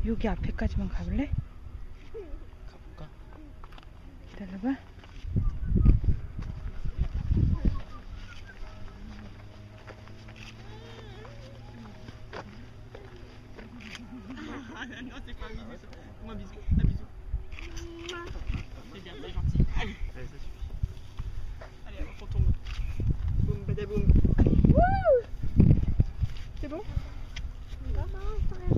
여기 앞에까지만 가볼래? 가볼까? 기다려봐. Non, c'est pas un bisou. Fais-moi un bisou. Un bisou. C'est bien, c'est gentil. Allez. Allez, ça suffit. Allez, avant qu'on tombe. Boum, badaboum. Allez. Wouh! C'est bon? Maman,